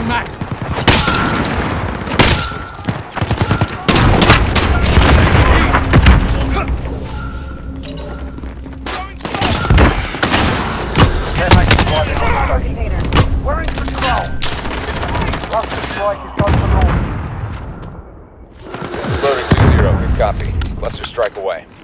Max. We're in control. Lost the strike is on the north. Loader 2-0, good copy. Cluster strike away.